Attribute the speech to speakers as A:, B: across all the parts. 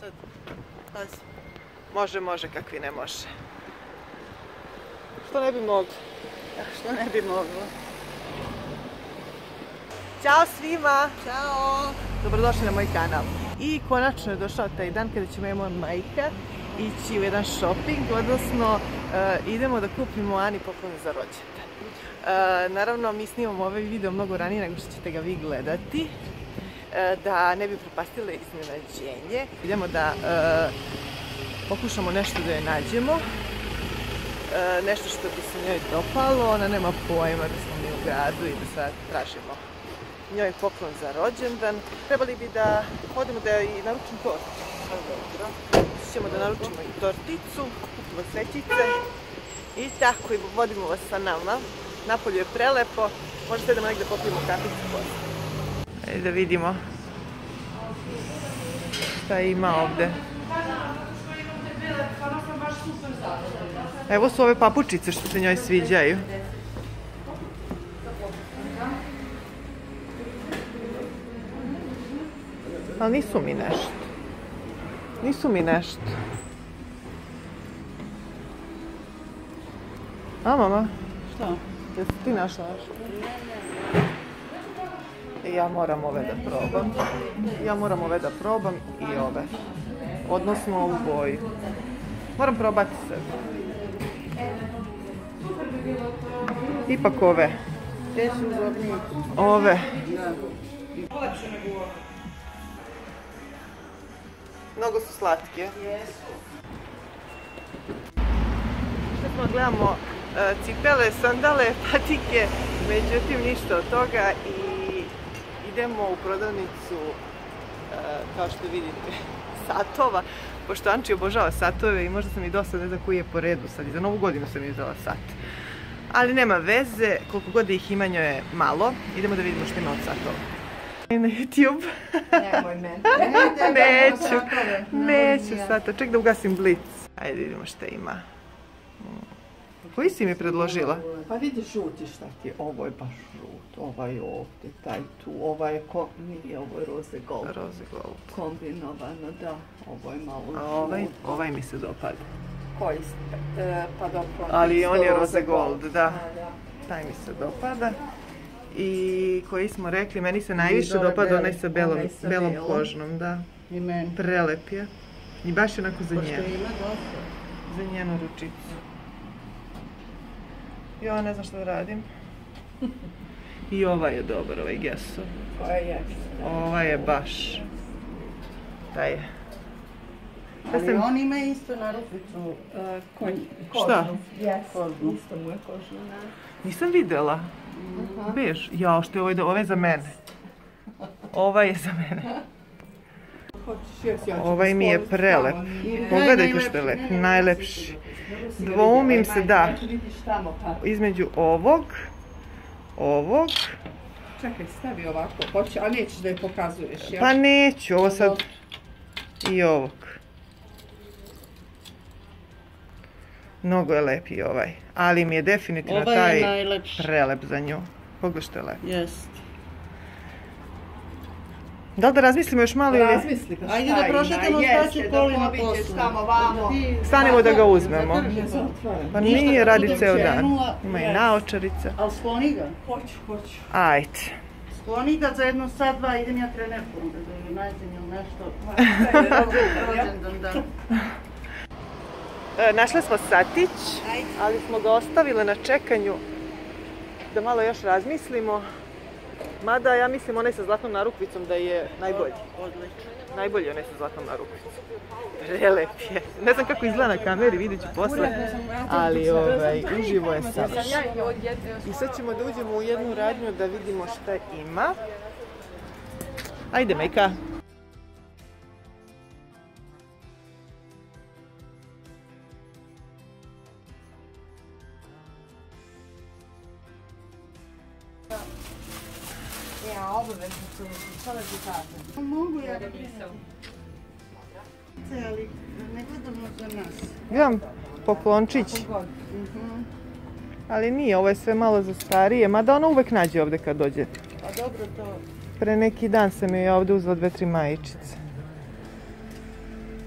A: sad, pazi. Može, kakvi ne može. Što ne bi moglo?
B: Što ne bi moglo?
A: Ćao svima!
B: Ćao!
A: Dobrodošli na moj kanal. I konačno je došao taj dan kada će moja majka ići u jedan shopping, odnosno idemo da kupimo Ani poklon za rođendan. Naravno, mi snimamo ovaj video mnogo ranije nego što ćete ga vi gledati, da ne bi propastile iznenađenje. Idemo da pokušamo nešto da je nađemo, nešto što bi se njoj dopalo. Ona nema pojma da smo mi u gradu i da sad tražimo njoj poklon za rođendan. Trebali bi da odemo da i naručimo torticu. Ćemo da naručimo i torticu, kupimo svećice i tako, i vodimo vas sa nama. Napolju je prelepo, možete da negdje popijemo kaficu posle. Ajde da vidimo šta ima ovde. Evo su ove papučice što se njoj sviđaju. Ali nisu mi nešto. Nisu mi nešto. A, mama?
B: Šta?
A: Jesi ti našla nešto? Ja moram ove da probam. I ove. Odnosno ovu boju. Moram probati sve. Ipak ove.
B: Te su udobnije.
A: Ove. Mnogo su slatke. Što smo gledamo cipele, sandale, patike, međutim ništa od toga i idemo u prodavnicu, kao što vidite, satova, pošto Anči obožava satove i možda sam i dosta ne znam koji je po redu sad i za Novu godinu sam izdala sat. Ali nema veze, koliko god ih ima njoj je malo, idemo da vidimo što ima od satova. Na YouTube.
B: Nemoj meni.
A: Neću sad, ček da ugasim blic. Ajde vidimo šta ima. Koji si mi predložila?
B: Pa vidi žuti šta ti je, ovo je baš žut, ovaj ovdje, taj tu, ovaj je nije, ovo je roze gold.
A: Roze gold.
B: Kombinovano, da, ovo je malo žut.
A: A ovaj mi se dopada.
B: Koji pa dobro.
A: Ali on je roze gold, da. Taj mi se dopada. I koji smo rekli, meni se najviše dopada onaj sa belom kožnom, da.
B: I meni.
A: Prelep je. I baš je onako za njenu.
B: Pošto ima dosta.
A: Za njenu ručicu. Ja ne znam što da radim. I ova je dobar, ovaj gesso.
B: Koja je?
A: Ova je baš. Taj je.
B: Ali on ima isto narukvicu kožnu.
A: Šta?
B: Kožnu. Isto mu je kožna.
A: Nisam vidjela. Beš, jao što je ovo je za mene. Ova je za mene. Ovaj mi je prelep. Pogledajte što je lep, najlepši. Dvoumim se da između ovog.
B: Čekaj, stavi ovako, hoće, a nećeš da je pokazuješ, ja?
A: Pa neću, ovo sad i ovog. Mnogo je lep i ovaj, ali mi je definitivno taj prelep za nju. Pogledaj što je lep.
B: Jest.
A: Da li da razmislimo još malo ili...
B: Razmisli ga, ajde da prošetamo staću kolima poslu.
A: Stanemo da ga uzmemo. Pa nije, radi ceo dan. Ima i naočarica.
B: Ali skloni ga? Hoću.
A: Ajde.
B: Skloni ga za jedno sat, dva, idem ja trenerkom da ju nađem ili nešto. Rođendan, da.
A: Našli smo satić, ali smo ga ostavile na čekanju da malo još razmislimo. Mada ja mislim onaj sa zlatnom narukvicom da je najbolji. Najbolji onaj sa zlatnom narukvicom. Prelep je. Ne znam kako izgleda na kameri, vidjet ću posle. Ali uživo je savršen. I sad ćemo da uđemo u jednu radnju da vidimo šta ima. Ajde, majka.
B: Ja, obavezno su šta da ti kažem. Mogu ja da pisam. Ali ne gledamo za nas.
A: Gledam poklončić. Ali nije, ovo je sve malo za starije, mada ona uvek nađe ovde kad dođe.
B: Pa dobro to.
A: Pre neki dan sam joj ovde uzela 2-3 majičice.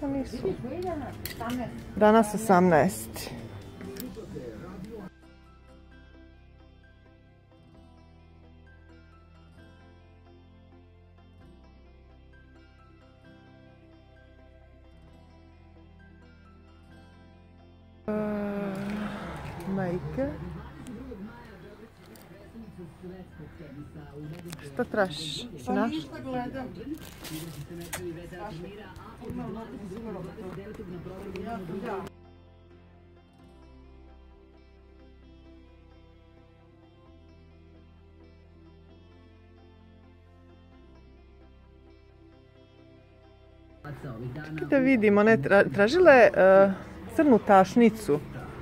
A: A nisu. Danas 18. Majka. Šta tražiš? Si naš?
B: Ništa gledam.
A: Da vidim, one tražile crnu tašnicu.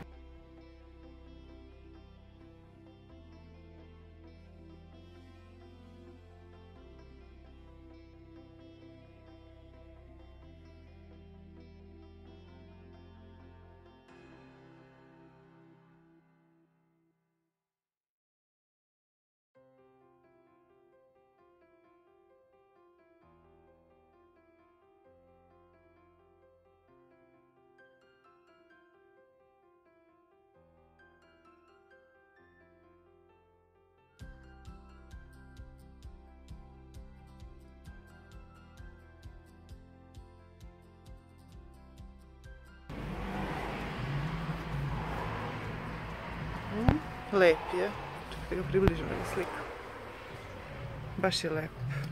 A: Lep je. Čekaj da ga približim da ga slikam. Baš je lep.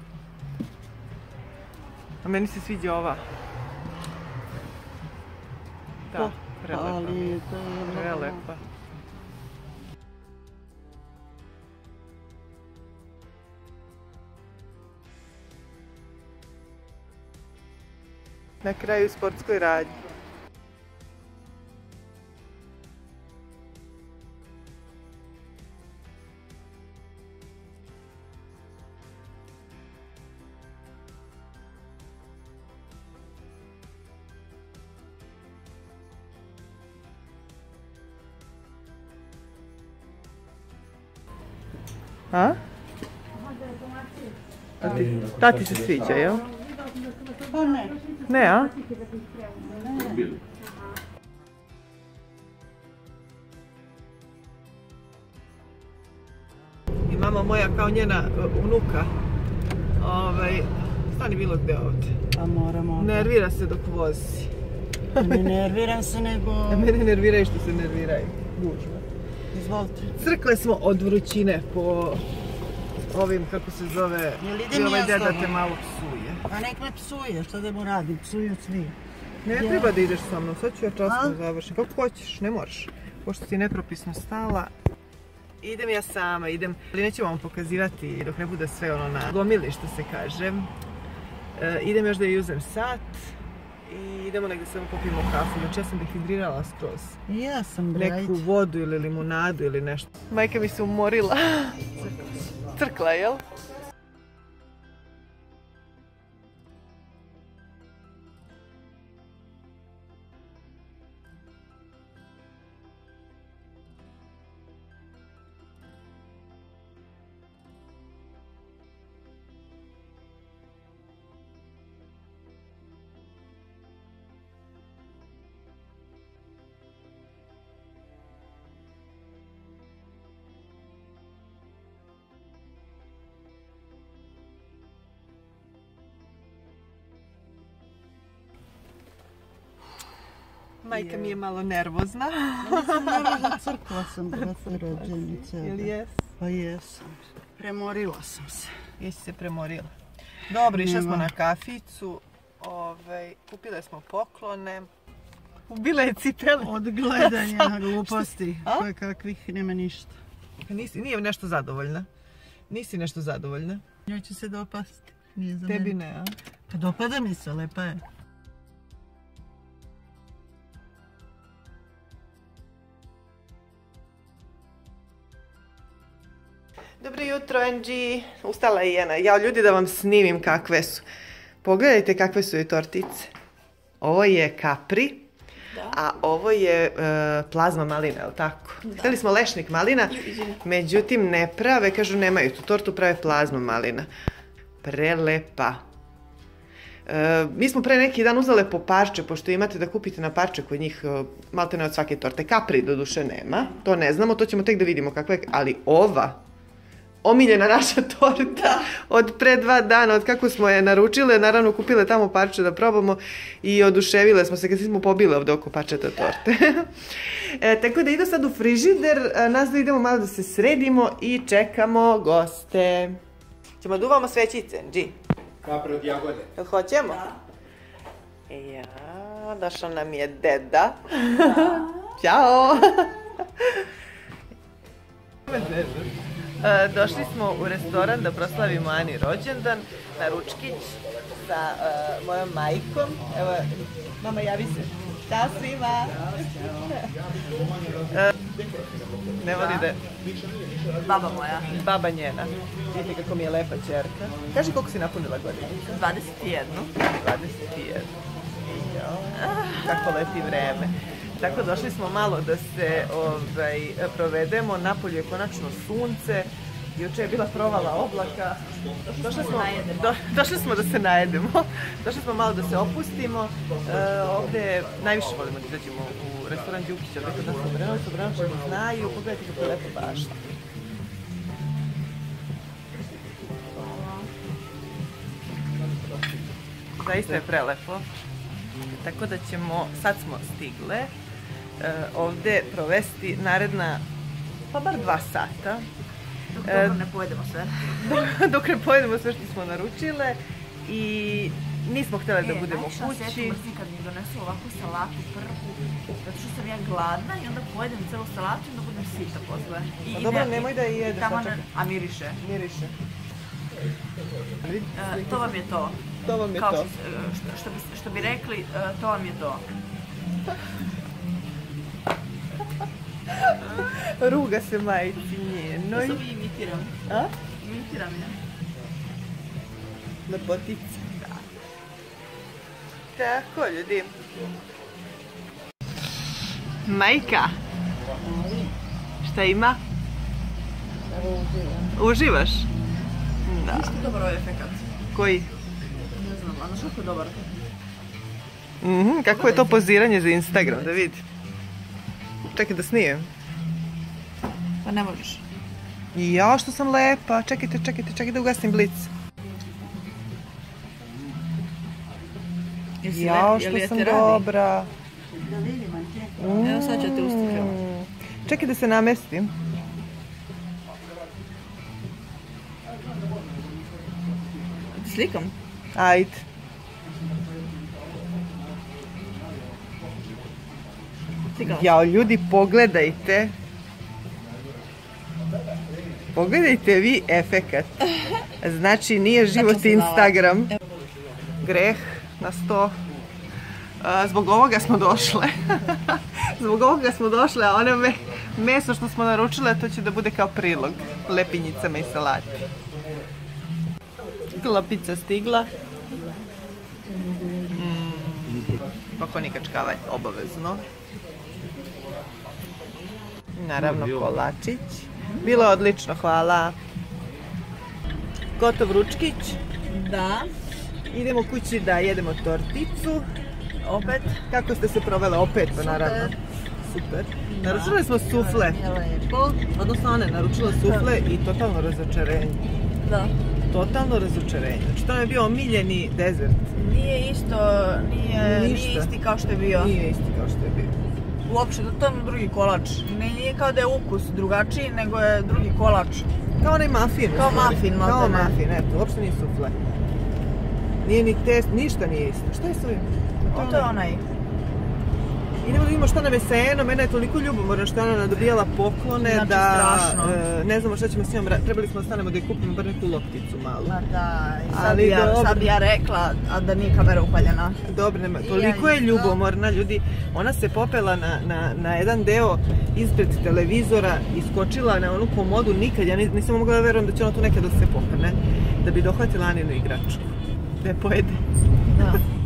A: A meni se sviđa ova. Da, prelepa.
B: Ali
A: Prelepa. Na kraju sportskoj radnji. A? Da ti se sviđa, jel?
B: Pa ne.
A: Ne, a? I mama moja kao njena unuka, stani bilo gde ovdje.
B: A moramo.
A: Nervira se dok vozi.
B: Ne nerviram se nego...
A: A mene nerviraju što se nerviraju. Gužva.
B: Izvolite.
A: Crkle smo od vrućine po ovim, kako se zove,
B: i
A: ovaj deda
B: tobom?
A: te malo psuje.
B: A nek me psuje, šta da mu radim, psuju svi.
A: Ne treba da ideš sa mnom, sad ću ja časno završiti. Kako hoćeš, ne moraš. Pošto si nepropisno stala, idem ja sama, idem. Ali nećemo vam pokazivati dok ne bude sve ono na gomili, što se kaže. Idem još da je uzem sat i idemo negdje samo popijemo kafu. Znači ja sam dehidrirala skroz.
B: Ja sam brajt.
A: Neku vodu ili limunadu ili nešto. Majka mi se umorila. Crkla, jel? Majka mi je malo nervozna.
B: Nisam nervozna, crkla sam, brate, rođenice.
A: Ili jes?
B: Pa jesam. Premorila sam se.
A: Jesi se premorila. Dobro, išli smo na kaficu. Kupile smo poklone. Ubila je cipele.
B: Od gledanja gluposti, koje kakvih nema ništa.
A: Nije nešto zadovoljna. Nisi nešto zadovoljna.
B: Njoj će se dopasti. Nije za
A: Tebi
B: mene.
A: ne, a?
B: Pa dopada mi se, lepa je.
A: Dobro jutro, Angie. Ustala je Jena. Jao, ljudi, da vam snimim kakve su. Pogledajte kakve su joj tortice. Ovo je kapri, a ovo je plazma malina, je li tako? Htjeli smo lešnik malina, međutim ne prave, kažu nemaju tu tortu, prave plazma malina. Prelepa. Mi smo pre neki dan uzele po parče, pošto imate da kupite na parče kod njih maltene od svake torte. Capri do duše nema, to ne znamo, to ćemo tek da vidimo kakva je, ali ova omiljena naša torta od pre 2 dana, od kako smo je naručile, naravno kupile tamo parče da probamo i oduševile smo se kad smo pobile ovde oko parčeta torte. Tako da idu sad u frižider, nas da idemo malo da se sredimo i čekamo goste. Ćemo da uvamo svećice, G?
C: Kapre od jagode.
A: Jel hoćemo? Da. Ja, došao nam je deda. Ćao! Došli smo u restoran da proslavimo Ani rođendan na ručkić sa mojom majkom. Evo, mama, javi se. Ćao svima! Ne voli da...
D: Baba moja.
A: Baba njena. Vidite kako mi je lepa ćerka. Kaži koliko si napunila godina?
D: 21.
A: 21. Kako lepi vreme. Tako došli smo malo da se provedemo. Napolju je konačno sunce. Juče je bila provala oblaka. Došli smo da se najedemo. Došli smo malo da se opustimo. Ovde najviše volimo da izađemo u restoran Đukić. Ovde kod nas u Obrenovicu. Obrenovićani znaju. Pogledajte kako je lepo bašta. Zaista je prelepo. Tako da ćemo, sad smo stigle, ovde provesti naredna, pa bar 2 sata.
D: Dok ne pojedemo sve.
A: Dok ne pojedemo sve što smo naručile i nismo htjeli da budemo kući.
D: Najviše mrzim kad mi donesu ovakvu salatu prvu, zato što sam ja gladna i onda pojedem celu salatu i onda budem sita posle.
A: Pa dobro, nemoj da je jedeš.
D: A miriše.
A: Miriše.
D: To vam je to.
A: To vam je
D: kao
A: to.
D: Što bi rekli, to vam je to.
A: Ruga se majici njenoj.
D: Samo imitiram.
A: A?
D: Imitiram je.
A: Lepotica. Tako, ljudi. Majka. Šta ima? Uživaš? Da.
D: Što je dobar ovaj efekat?
A: Koji?
D: Ne znam, a znaš kako je dobar?
A: Kako je to poziranje za Instagram, da vidi. Čekaj da snijem.
D: Pa ne možeš.
A: Ja, što sam lepa. Čekajte da ugasim blic. Ja, što sam dobra.
D: Evo sad ću te ustikam.
A: Čekaj da se namestim.
D: Slikam?
A: Ajde. Jao, ljudi, pogledajte. Pogledajte vi efekat. Znači, nije život Instagram. Greh na 100. Zbog ovoga smo došle. Zbog ovoga smo došle, a ono meso što smo naručile, to će da bude kao prilog lepinjicama i salati. Klopica stigla. Pokonika čkavalj, obavezno. Naravno, kolačić. Bilo je odlično, hvala. Gotov ručkić.
D: Da.
A: Idemo kući da jedemo torticu.
D: Opet.
A: Kako ste se provele? Opet, pa naravno. Super. Naručili smo sufle. Odnosno one, naručila sufle i totalno razočarenje.
D: Da.
A: Totalno razočarenje. Znači to nam je bio omiljeni dezert.
D: Nije isto, nije isti kao što je bio.
A: Nije isti kao što je bio.
D: Uopšte, to je drugi kolač. Nije kao da je ukus drugačiji, nego je drugi kolač.
A: Kao onaj mafin.
D: Kao mafin, malo
A: kao mafin, eto, uopšte nije sufle. Nije ni test, ništa nije isto. Šta je s ovim?
D: To je onaj.
A: Idemo da vidimo šta nam je sa Enom, Ena je toliko ljubomorna što je ona nadobijala poklone
D: znači,
A: da
D: strašno.
A: Ne znamo šta ćemo s njom, trebali smo da stanemo da je kupimo bar neku lopticu malu.
D: Ma da, sad bi ja rekla, a da nije kamera upaljena.
A: Dobro, toliko je ljubomorna, ljudi, ona se popela na jedan deo ispred televizora, iskočila na onu komodu, nikad, ja nisam mogla da verujem da će ona tu nekad da se popne, da bi dohvatila Aninu igračku, da je pojede.
D: Da.